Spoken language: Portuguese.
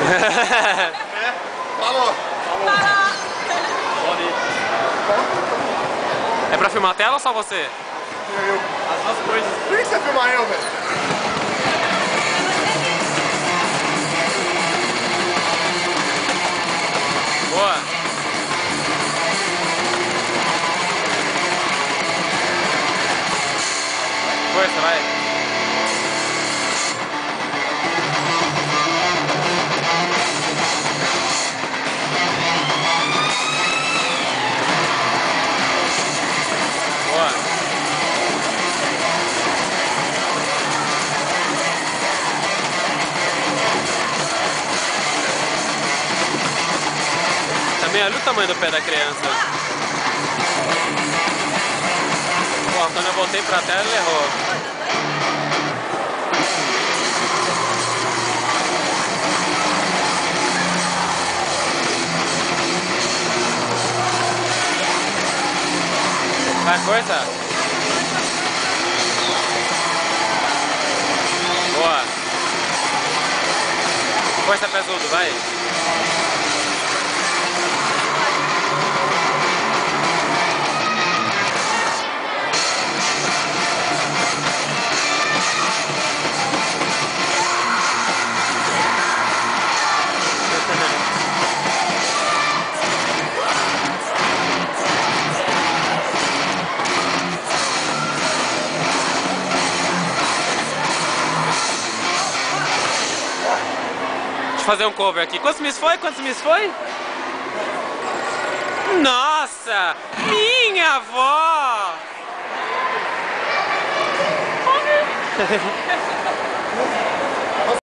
Falou. É pra filmar a tela ou só você? As duas coisas. Por que você filma eu, velho? Boa. Força, vai. Boa. Também olha o tamanho do pé da criança. Pô, quando eu voltei pra tela ele errou. Vai, força. Boa. Força, pesudo, vai. Deixa eu fazer um cover aqui. Quantos miss foi? Quantos miss foi? Nossa! Minha avó!